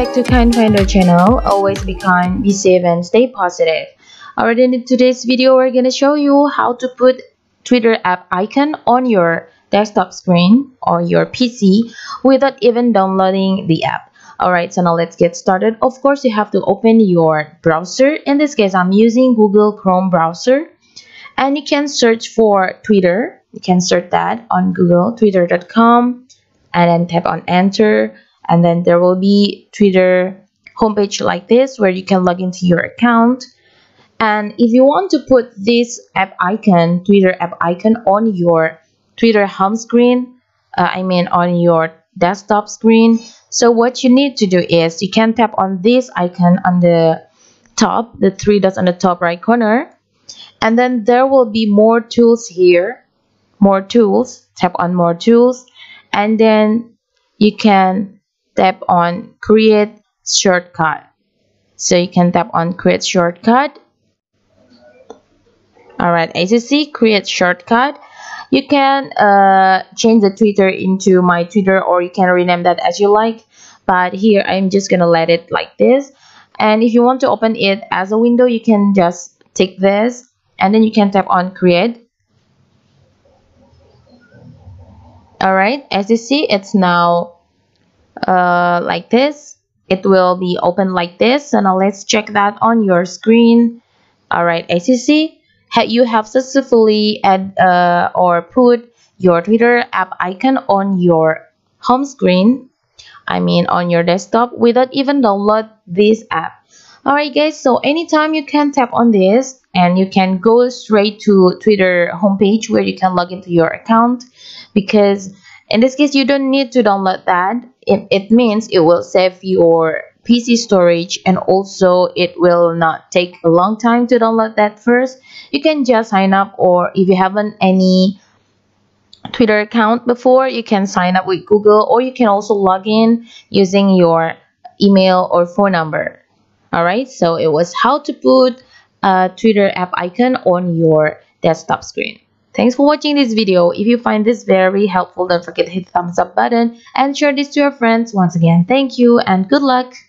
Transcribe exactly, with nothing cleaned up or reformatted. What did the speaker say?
back to Kind Finder channel. Always be kind, be safe, and stay positive. Alright, in today's video, we're gonna show you how to put Twitter app icon on your desktop screen or your P C without even downloading the app. Alright, so now let's get started. Of course, you have to open your browser. In this case, I'm using Google Chrome browser. And you can search for Twitter. You can search that on Google, twitter dot com, and then tap on enter. And then there will be Twitter homepage like this where you can log into your account. And if you want to put this app icon, Twitter app icon on your Twitter home screen, uh, I mean on your desktop screen, so what you need to do is you can tap on this icon on the top, the three dots on the top right corner, and then there will be more tools here, more tools, tap on more tools, and then you can tap on create shortcut. So you can tap on create shortcut. Alright, as you see, create shortcut. You can uh, change the Twitter into my Twitter, or you can rename that as you like. But here I'm just gonna let it like this. And if you want to open it as a window, you can just take this and then you can tap on create. Alright, as you see, it's now uh like this. It will be open like this. So now let's check that on your screen. All right, as you see, you have successfully add uh, or put your Twitter app icon on your home screen, I mean on your desktop, without even download this app. All right guys, so anytime you can tap on this and you can go straight to Twitter homepage where you can log into your account, because in this case you don't need to download that. It, it means it will save your P C storage, and also it will not take a long time to download that first. You can just sign up, or if you haven't any Twitter account before, you can sign up with Google, or you can also log in using your email or phone number. Alright, so it was how to put a Twitter app icon on your desktop screen. Thanks for watching this video. If you find this very helpful, don't forget to hit the thumbs up button and share this to your friends. Once again, thank you and good luck.